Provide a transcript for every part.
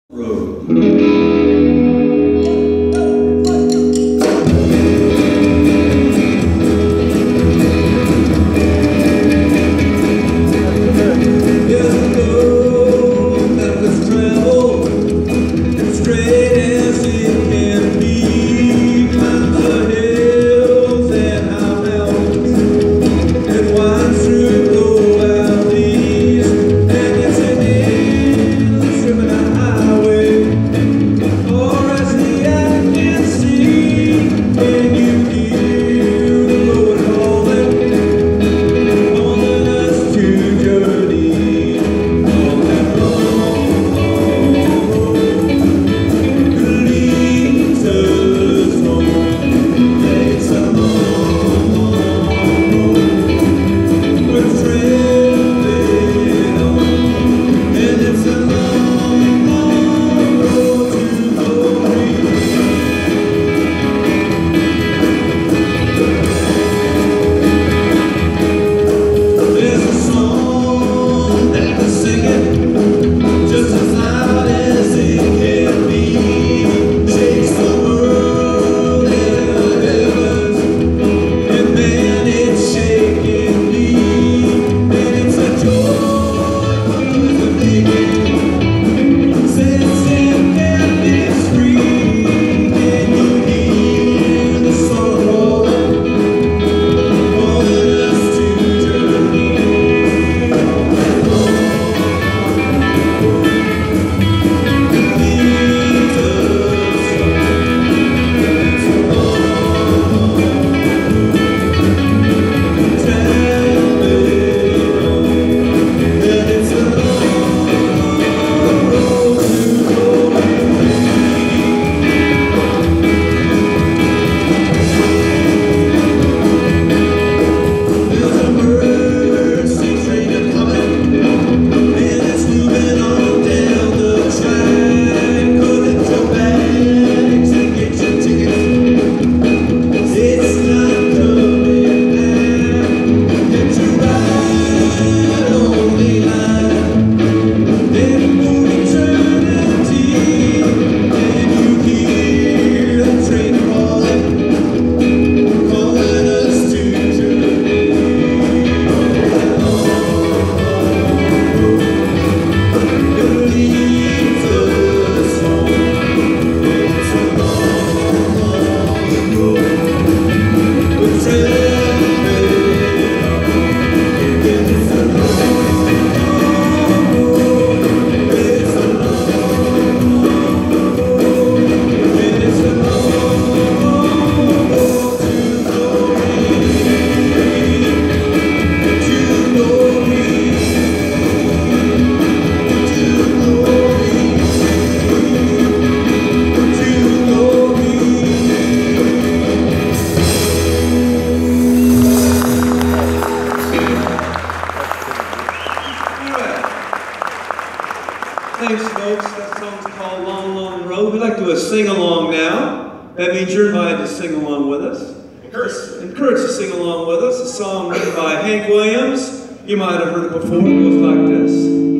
Thanks, folks. That song's called Long, Long Road. We'd like to do a sing-along now. That means you're invited to sing along with us. Encouraged to sing along with us. A song written by Hank Williams. You might have heard it before. It goes like this.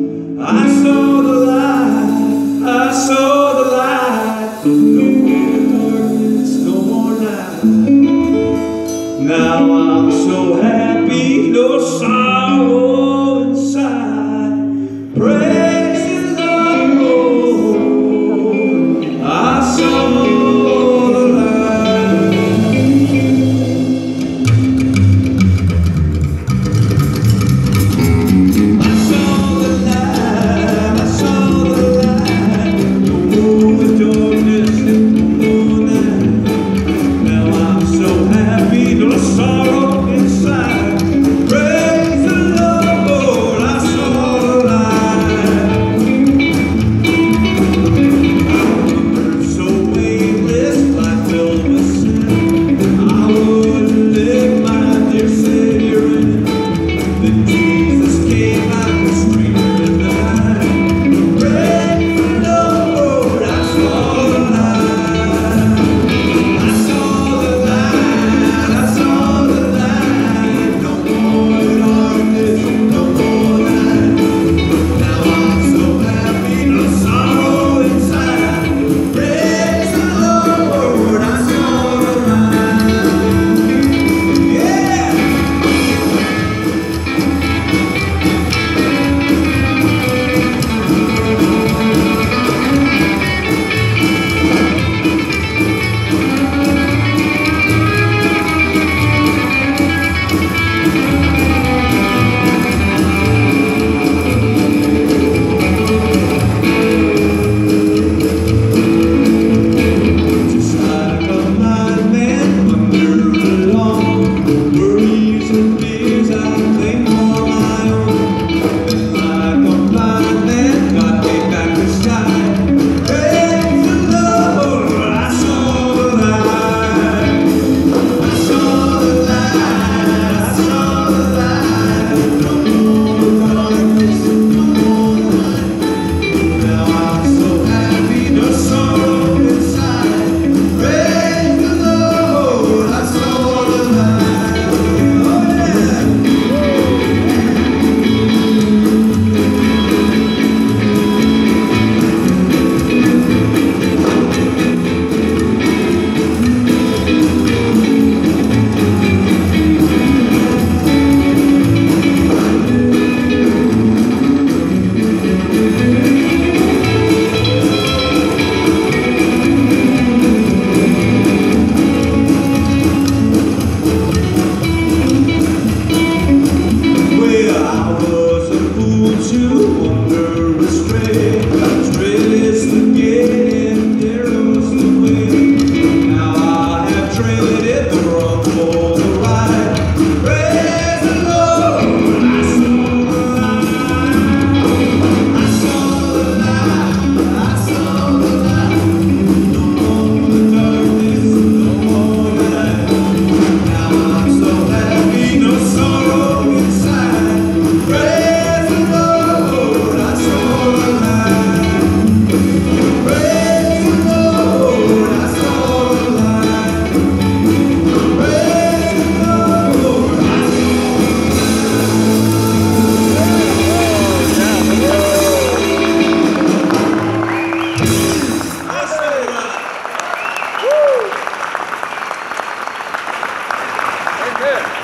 I saw the light. I saw the light. No more darkness, no more night. Now I'm so happy, no sorrow inside. Praise the Lord. I saw the light. I saw the light. I saw the light. No more darkness, no more night. Now I'm so happy, no sorrow inside. Praise the Lord.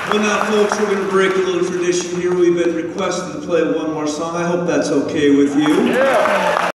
Well now folks, we're going to break a little tradition here. We've been requested to play one more song. I hope that's okay with you. Yeah.